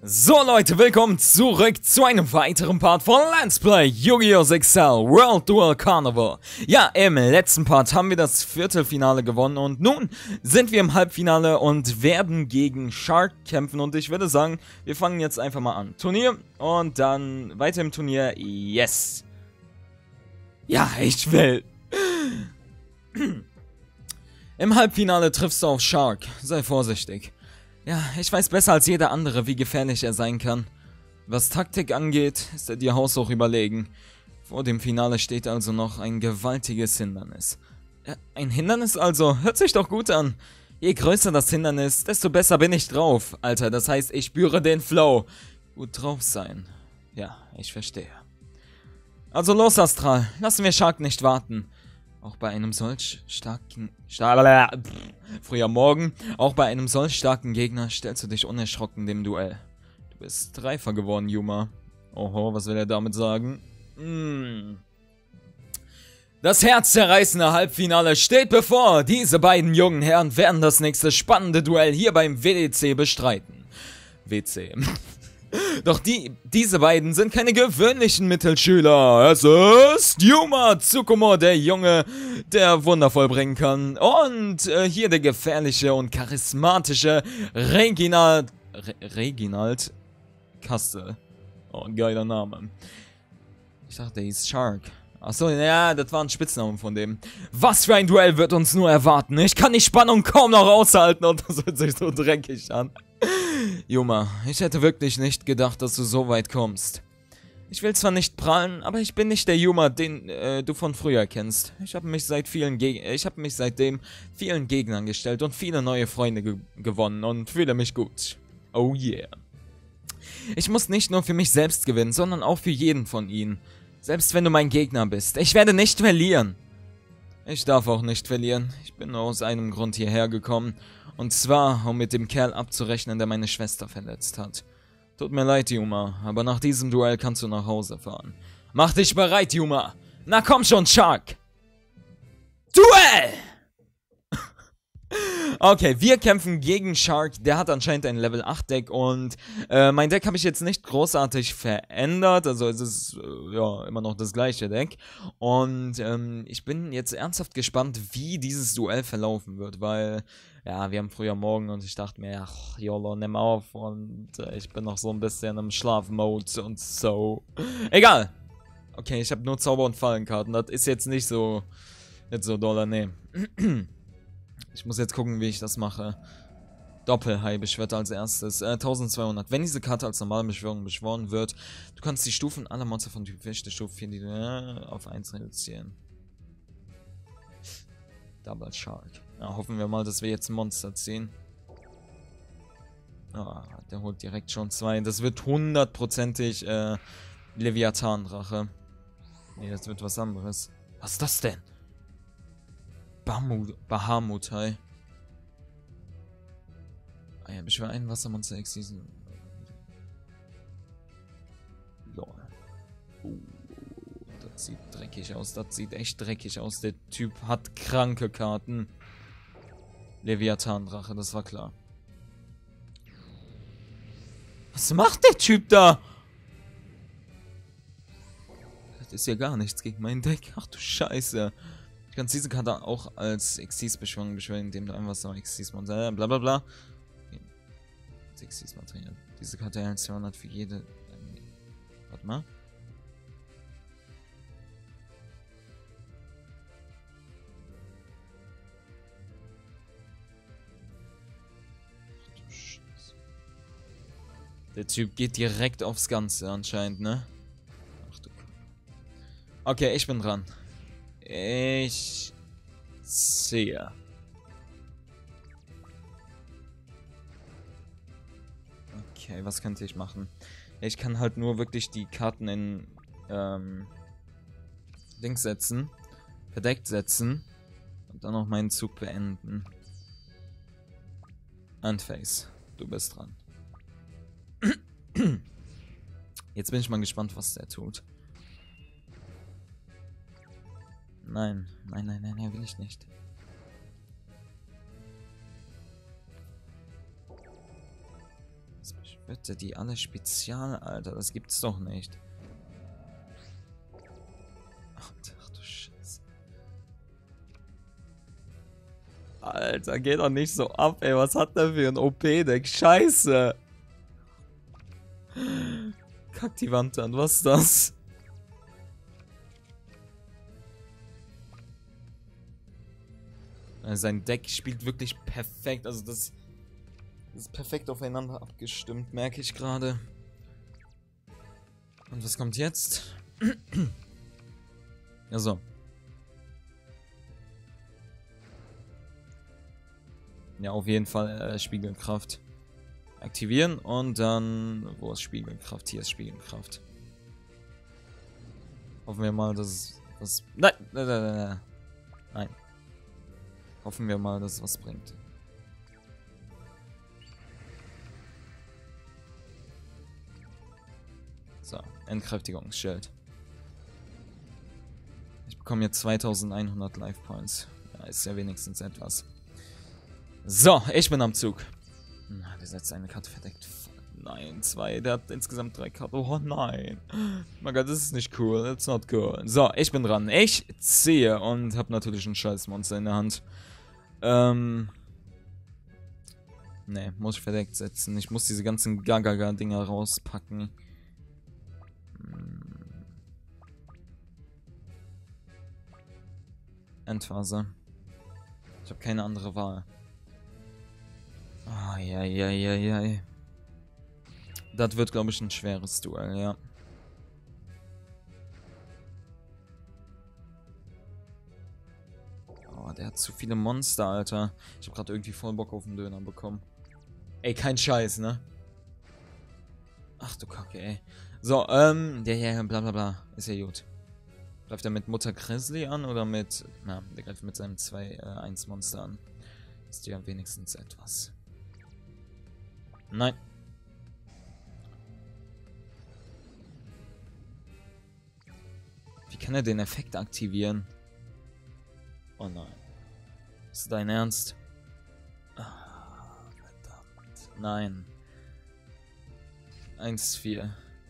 So Leute, willkommen zurück zu einem weiteren Part von Let's Play Yu-Gi-Oh! XL World Duel Carnival. Ja, im letzten Part haben wir das Viertelfinale gewonnen und nun sind wir im Halbfinale und werden gegen Shark kämpfen. Und ich würde sagen, wir fangen jetzt einfach mal an. Turnier und dann weiter im Turnier. Yes. Ja, ich will. Im Halbfinale triffst du auf Shark. Sei vorsichtig. Ja, ich weiß besser als jeder andere, wie gefährlich er sein kann. Was Taktik angeht, ist er dir haushoch überlegen. Vor dem Finale steht also noch ein gewaltiges Hindernis. Ein Hindernis also? Hört sich doch gut an. Je größer das Hindernis, desto besser bin ich drauf. Alter, das heißt, ich spüre den Flow. Gut drauf sein. Ja, ich verstehe. Also los, Astral. Lassen wir Shark nicht warten. Auch bei einem solch starken... Früher Morgen. Auch bei einem solch starken Gegner stellst du dich unerschrocken dem Duell. Du bist reifer geworden, Yuma. Oho, was will er damit sagen? Das herzzerreißende Halbfinale steht bevor. Diese beiden jungen Herren werden das nächste spannende Duell hier beim WDC bestreiten. WC. Doch diese beiden sind keine gewöhnlichen Mittelschüler. Es ist Yuma Tsukumo, der Junge, der Wunder vollbringen kann. Und hier der gefährliche und charismatische Reginald Kastel. Oh, geiler Name. Ich dachte, der hieß Shark. Achso, ja, das war ein Spitzname von dem. Was für ein Duell wird uns nur erwarten? Ich kann die Spannung kaum noch aushalten und das hört sich so dreckig an. Yuma, ich hätte wirklich nicht gedacht, dass du so weit kommst. Ich will zwar nicht prahlen, aber ich bin nicht der Yuma, den du von früher kennst. Ich habe mich seitdem vielen Gegnern gestellt und viele neue Freunde gewonnen und fühle mich gut. Oh yeah. Ich muss nicht nur für mich selbst gewinnen, sondern auch für jeden von ihnen. Selbst wenn du mein Gegner bist. Ich werde nicht verlieren. Ich darf auch nicht verlieren. Ich bin nur aus einem Grund hierher gekommen. Und zwar, um mit dem Kerl abzurechnen, der meine Schwester verletzt hat. Tut mir leid, Yuma, aber nach diesem Duell kannst du nach Hause fahren. Mach dich bereit, Yuma! Na komm schon, Shark! Duell! Okay, wir kämpfen gegen Shark. Der hat anscheinend ein Level 8 Deck und mein Deck habe ich jetzt nicht großartig verändert. Also es ist ja immer noch das gleiche Deck. Und ich bin jetzt ernsthaft gespannt, wie dieses Duell verlaufen wird, weil ja, wir haben früher Morgen und ich dachte mir, ach, YOLO, nimm auf und ich bin noch so ein bisschen im Schlafmode und so. Egal. Okay, ich habe nur Zauber- und Fallenkarten. Das ist jetzt nicht so doller, nee. Ich muss jetzt gucken, wie ich das mache. Doppelhai-Beschwörter als erstes. 1200. Wenn diese Karte als normale Beschwörung beschworen wird, du kannst die Stufen aller Monster von Typ Fisch der Stufe 4 auf 1 reduzieren. Double Shark. Ja, hoffen wir mal, dass wir jetzt ein Monster ziehen. Ah, der holt direkt schon 2. Das wird hundertprozentig Leviathan-Drache. Nee, das wird was anderes. Was ist das denn? Bahamut-Hai. Ah ja, beschwör ein Wassermonster X-Season. Lol. Das sieht dreckig aus. Das sieht echt dreckig aus. Der Typ hat kranke Karten. Leviathan-Drache, das war klar. Was macht der Typ da? Das ist ja gar nichts gegen mein Deck. Ach du Scheiße. Du kannst diese Karte auch als Xyz-Beschwörung beschwören, indem du einfach so Xyz-Monster, bla bla bla. Xyz-Material. Diese Karte erhält 200 für jede... Warte mal. Ach du Scheiße. Der Typ geht direkt aufs Ganze anscheinend, ne? Ach du Kacke. Okay, ich bin dran. Ich sehe. Okay, was könnte ich machen? Ich kann halt nur wirklich die Karten in Dings setzen, verdeckt setzen und dann noch meinen Zug beenden. Endphase, du bist dran. Jetzt bin ich mal gespannt, was der tut. Nein, will ich nicht. Bitte, die alle Spezial, Alter. Das gibt's doch nicht. Ach du Scheiße. Alter, geht doch nicht so ab, ey. Was hat der für ein OP-Deck? Scheiße. Kack die Wand an. Was ist das? Sein Deck spielt wirklich perfekt. Also das ist perfekt aufeinander abgestimmt, merke ich gerade. Und was kommt jetzt? Also. Ja, auf jeden Fall Spiegelkraft aktivieren und dann... Wo ist Spiegelkraft? Hier ist Spiegelkraft. Hoffen wir mal, dass es... Nein! Nein. Hoffen wir mal, dass es was bringt. So, Entkräftigungsschild. Ich bekomme jetzt 2100 Life Points. Ja, ist ja wenigstens etwas. So, ich bin am Zug. Na, der setzt eine Karte verdeckt. Nein, 2. Der hat insgesamt 3 Karten. Oh nein. Mein Gott, das ist nicht cool. That's not cool. So, ich bin dran. Ich ziehe und habe natürlich ein Scheißmonster in der Hand. Ne, muss ich verdeckt setzen. Ich muss diese ganzen Gagaga-Dinger rauspacken. Endphase. Ich habe keine andere Wahl. Eieieiei. Das wird, glaube ich, ein schweres Duell, ja. Oh, der hat zu viele Monster, Alter. Ich habe gerade irgendwie voll Bock auf einen Döner bekommen. Ey, kein Scheiß, ne? Ach du Kacke, ey. So, ja, bla bla bla. Ist ja gut. Greift er mit Mutter Grizzly an oder mit... Na, der greift mit seinem 2-1 Monster an. Ist ja wenigstens etwas. Nein. Wie kann er den Effekt aktivieren? Oh nein. Ist dein Ernst? Ah, verdammt. Nein. 1-4.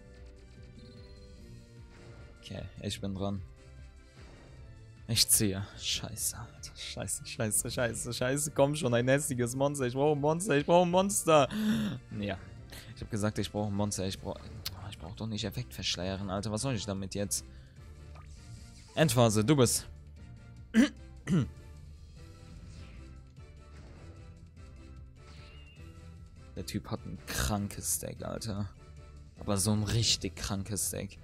Okay, ich bin dran. Ich ziehe. Scheiße, Alter. Scheiße. Komm schon, ein hässliches Monster. Ich brauche ein Monster. Ja. Ich habe gesagt, ich brauche ein Monster. Ich brauche doch nicht Effekt verschleiern, Alter. Was soll ich damit jetzt? Endphase, du bist. Der Typ hat ein krankes Deck, Alter. Aber so ein richtig krankes Deck.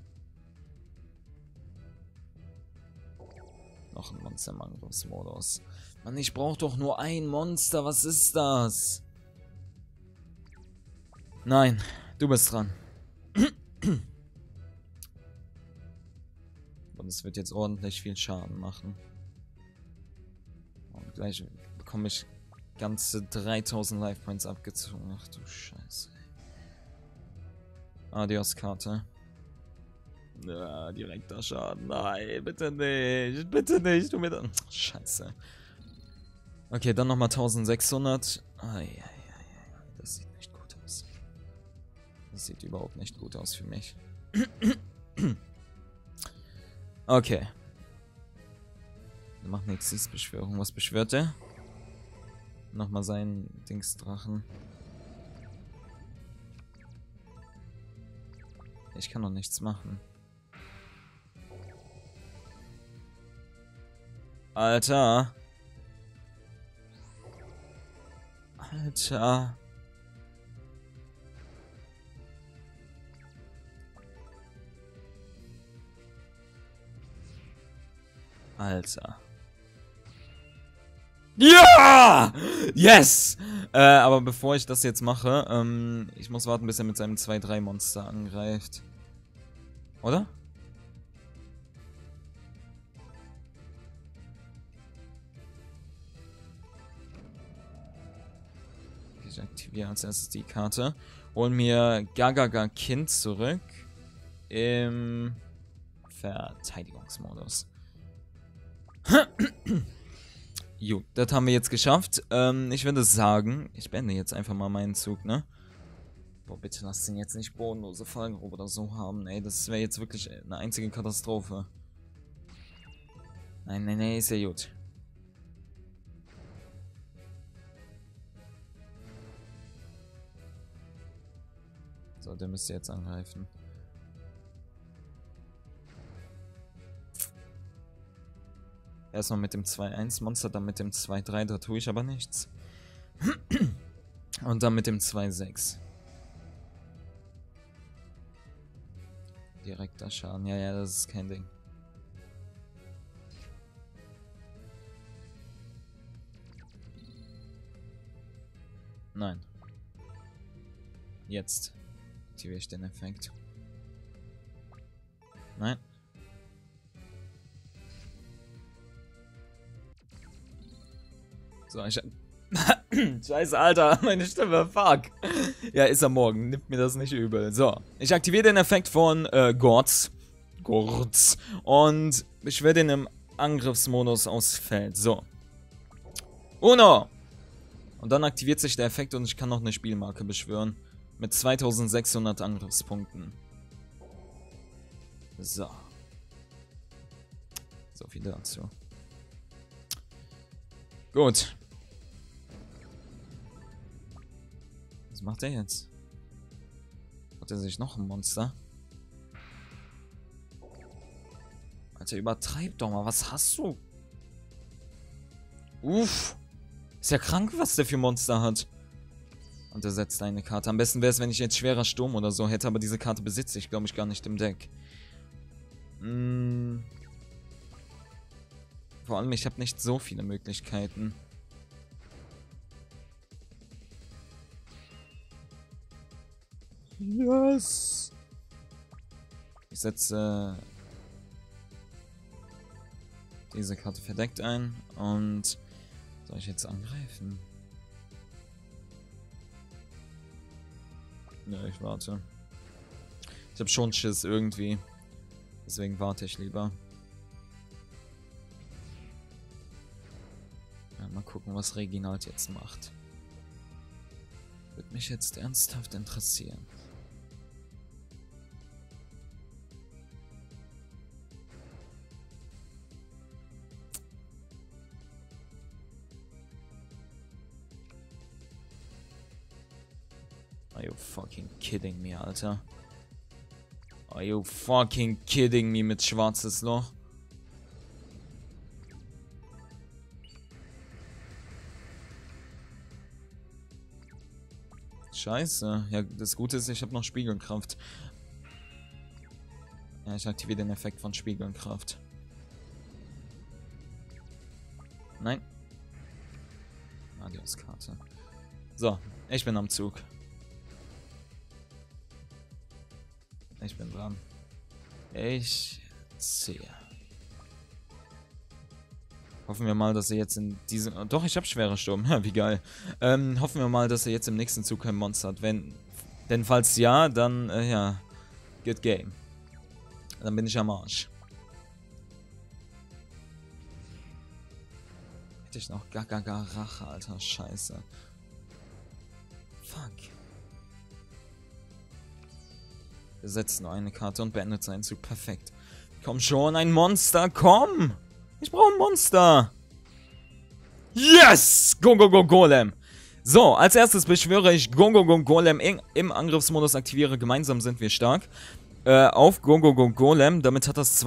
Noch ein Monster-Mangos-Modus. Mann, ich brauche doch nur ein Monster. Was ist das? Nein, du bist dran. Und es wird jetzt ordentlich viel Schaden machen. Und gleich bekomme ich ganze 3000 Life Points abgezogen. Ach du Scheiße. Adios-Karte. Ja, direkter Schaden. Nein, bitte nicht. Bitte nicht. Du mir dann. Scheiße. Okay, dann nochmal 1600. Das sieht nicht gut aus. Das sieht überhaupt nicht gut aus für mich. Okay. Der macht eine Exis-Beschwörung. Was beschwört der? Nochmal seinen Dingsdrachen. Ich kann doch nichts machen. Alter. Alter. Alter. Ja! Yes! Aber bevor ich das jetzt mache, ich muss warten, bis er mit seinem 2-3 Monster angreift. Oder? Ich aktiviere als erstes die Karte. Hol mir Gagaga Kind zurück. Im Verteidigungsmodus. Jo, das haben wir jetzt geschafft. Ich würde sagen, ich beende jetzt einfach mal meinen Zug, ne? Boah, bitte lass den jetzt nicht bodenlose Fallgrube oder so haben, ey. Das wäre jetzt wirklich eine einzige Katastrophe. Nein, nein, nein, ist ja gut. So, der müsste jetzt angreifen. Erstmal mit dem 2-1 Monster, dann mit dem 2-3, da tue ich aber nichts. Und dann mit dem 2-6. Direkter Schaden, ja, ja, das ist kein Ding. Nein. Jetzt aktiviere ich den Effekt. Nein. So, ich... Scheiße, Alter, meine Stimme, fuck. Ja, ist am Morgen, nimmt mir das nicht übel. So, ich aktiviere den Effekt von Gorz. Und ich werde ihn im Angriffsmodus aus Feld. So. Uno! Und dann aktiviert sich der Effekt und ich kann noch eine Spielmarke beschwören. Mit 2600 Angriffspunkten. So. So viel dazu. Gut. Was macht er jetzt? Hat er sich noch ein Monster? Alter, übertreib doch mal. Was hast du? Uff. Ist ja krank, was der für Monster hat. Und er setzt eine Karte. Am besten wäre es, wenn ich jetzt schwerer Sturm oder so hätte, aber diese Karte besitze ich, glaube ich, gar nicht im Deck. Vor allem, ich habe nicht so viele Möglichkeiten. Yes! Ich setze diese Karte verdeckt ein und soll ich jetzt angreifen? Nö, ich warte. Ich habe schon Schiss irgendwie. Deswegen warte ich lieber. Ja, mal gucken, was Reginald jetzt macht. Würde mich jetzt ernsthaft interessieren. Are you fucking kidding me, Alter? Are you fucking kidding me mit schwarzes Loch? Scheiße. Ja, das Gute ist, ich habe noch Spiegelkraft. Ja, ich aktiviere den Effekt von Spiegelkraft. Nein. Adios, Karte. So, ich bin am Zug. Ich bin dran. Ich ziehe. Hoffen wir mal, dass er jetzt in diesem... Doch, ich habe schwere Sturm. Ja, wie geil. Hoffen wir mal, dass er jetzt im nächsten Zug kein Monster hat. Denn falls ja, dann, ja. Good game. Dann bin ich am Arsch. Hätte ich noch gar Rache, Alter. Scheiße. Fuck. Er setzt nur eine Karte und beendet seinen Zug. Perfekt. Komm schon, ein Monster, komm! Ich brauche ein Monster! Yes! Golem! So, als erstes beschwöre ich Golem im Angriffsmodus aktiviere. Gemeinsam sind wir stark. Auf Golem. Damit hat das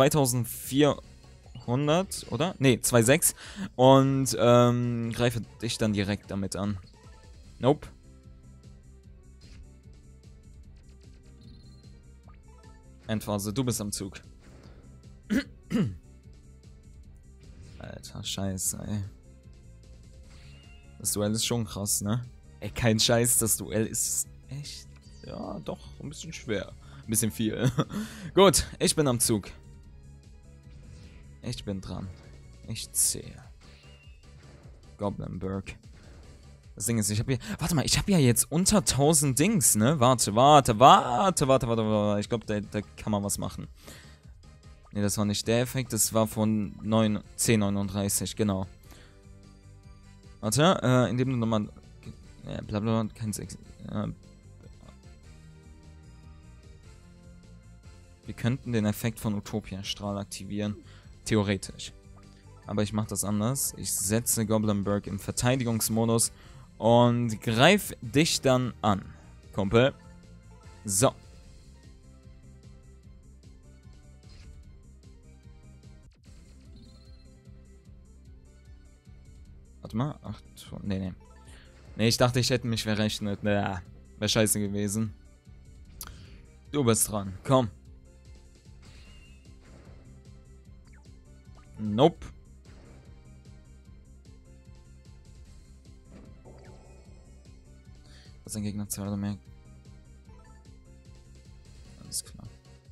2400, oder? Ne, 2,6. Und greife dich dann direkt damit an. Nope. Endphase, du bist am Zug. Alter, scheiße, ey. Das Duell ist schon krass, ne? Ey, kein Scheiß, das Duell ist echt... Ja, doch, ein bisschen schwer. Ein bisschen viel. Gut, ich bin am Zug. Ich bin dran. Ich zähle. Goblinberg. Das Ding ist, ich habe hier... Warte mal, ich habe ja jetzt unter 1000 Dings, ne? Warte. Ich glaube, da kann man was machen. Ne, das war nicht der Effekt, das war von 1039, genau. Warte, indem du nochmal... blablabla, kein Sex... Wir könnten den Effekt von Utopia-Strahl aktivieren. Theoretisch. Aber ich mache das anders. Ich setze Goblinberg im Verteidigungsmodus und greif dich dann an, Kumpel. So. Warte mal. Ach, nee. Nee, ich dachte, ich hätte mich verrechnet. Naja, wäre scheiße gewesen. Du bist dran. Komm. Nope. Was ein Gegner 2 oder mehr. Alles klar.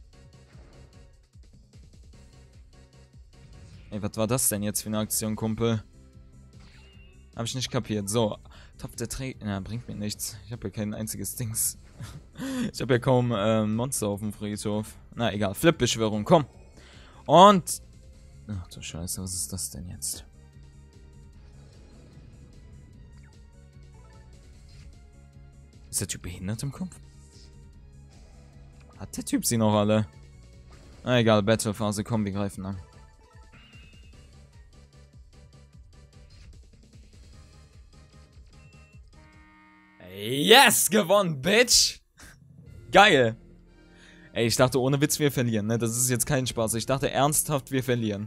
Ey, was war das denn jetzt für eine Aktion, Kumpel? Hab ich nicht kapiert. So, Topf der Träger. Na, bringt mir nichts. Ich habe ja kein einziges Dings. Ich habe ja kaum Monster auf dem Friedhof. Na, egal. Flip-Beschwörung, komm. Und... Ach du Scheiße, was ist das denn jetzt? Ist der Typ behindert im Kopf? Hat der Typ sie noch alle? Na egal, Battlephase, komm, wir greifen an. Yes, gewonnen, Bitch! Geil! Ey, ich dachte, ohne Witz, wir verlieren, ne? Das ist jetzt kein Spaß. Ich dachte ernsthaft, wir verlieren.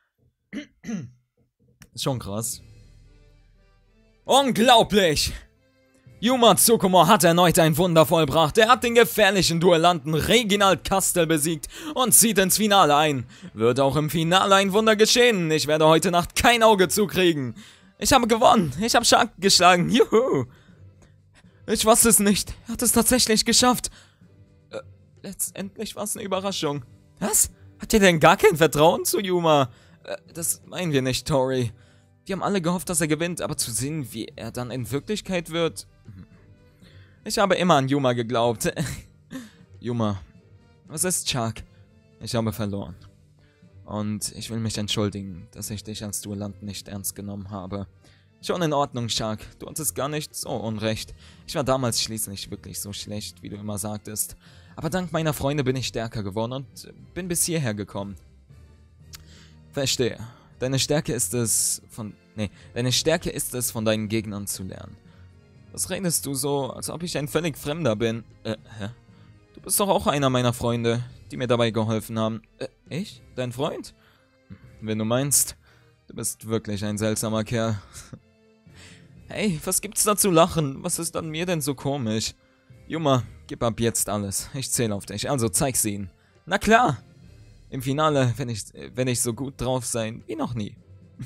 Ist schon krass. Unglaublich! Yuma Tsukumo hat erneut ein Wunder vollbracht. Er hat den gefährlichen Duellanten Reginald Kastel besiegt und zieht ins Finale ein. Wird auch im Finale ein Wunder geschehen. Ich werde heute Nacht kein Auge zukriegen. Ich habe gewonnen. Ich habe Shark geschlagen. Juhu! Ich wusste es nicht. Er hat es tatsächlich geschafft. Letztendlich war es eine Überraschung. Was? Hat ihr denn gar kein Vertrauen zu Yuma? Das meinen wir nicht, Tori. Wir haben alle gehofft, dass er gewinnt, aber zu sehen, wie er dann in Wirklichkeit wird... Ich habe immer an Yuma geglaubt. Yuma, was ist, Shark? Ich habe verloren. Und ich will mich entschuldigen, dass ich dich als Duellant nicht ernst genommen habe. Schon in Ordnung, Shark. Du hattest gar nicht so unrecht. Ich war damals schließlich wirklich so schlecht, wie du immer sagtest. Aber dank meiner Freunde bin ich stärker geworden und bin bis hierher gekommen. Verstehe. Deine Stärke ist es, von deinen Gegnern zu lernen. Was redest du so, als ob ich ein völlig Fremder bin? Hä? Du bist doch auch einer meiner Freunde, die mir dabei geholfen haben. Ich? Dein Freund? Wenn du meinst, du bist wirklich ein seltsamer Kerl. Hey, was gibt's da zu lachen? Was ist an mir denn so komisch? Yuma, gib ab jetzt alles. Ich zähle auf dich, also zeig's ihnen. Na klar! Im Finale, wenn ich so gut drauf sein wie noch nie.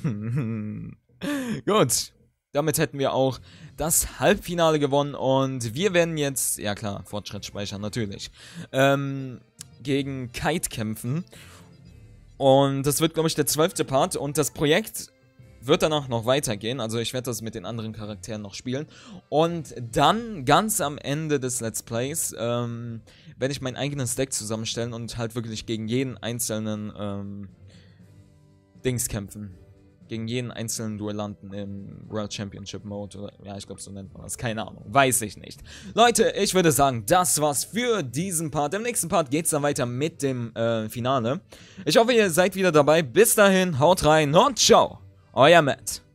Gut. Damit hätten wir auch das Halbfinale gewonnen und wir werden jetzt, ja klar, Fortschritt speichern, natürlich, gegen Kite kämpfen. Und das wird, glaube ich, der 12. Part und das Projekt wird danach noch weitergehen, also ich werde das mit den anderen Charakteren noch spielen. Und dann, ganz am Ende des Let's Plays, werde ich mein eigenes Deck zusammenstellen und halt wirklich gegen jeden einzelnen Dings kämpfen. Gegen jeden einzelnen Duellanten im World Championship Mode. Oder, ja, ich glaube, so nennt man das. Keine Ahnung. Weiß ich nicht. Leute, ich würde sagen, das war's für diesen Part. Im nächsten Part geht's dann weiter mit dem Finale. Ich hoffe, ihr seid wieder dabei. Bis dahin, haut rein und ciao. Euer Matt.